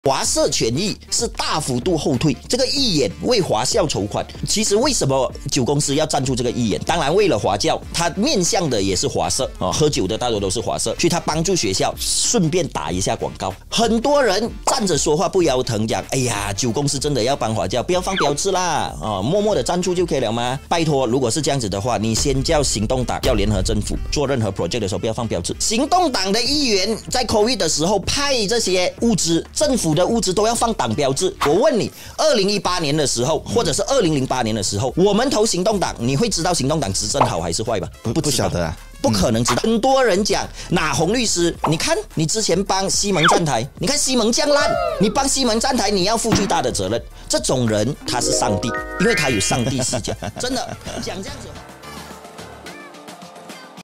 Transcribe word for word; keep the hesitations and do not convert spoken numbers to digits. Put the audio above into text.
华社权益是大幅度后退，这个义演为华校筹款。其实为什么酒公司要赞助这个义演？当然为了华教，它面向的也是华社啊，喝酒的大多都是华社，所以它帮助学校，顺便打一下广告。很多人站着说话不腰疼，讲哎呀，酒公司真的要帮华教，不要放标志啦啊，默默的赞助就可以了吗？拜托，如果是这样子的话，你先叫行动党叫联合政府做任何 project 的时候不要放标志。行动党的议员在 COVID 的时候派这些物资，政府的物资都要放党标志。我问你，二零一八年的时候，或者是二零零八年的时候，我们投行动党，你会知道行动党执政好还是坏吧？ 不不晓得啊。 不可能知道。很多人讲哪洪律师，你看你之前帮西蒙站台，你看西蒙这样烂，你帮西蒙站台，你要负最大的责任。这种人他是上帝，因为他有上帝视角。真的讲这样子。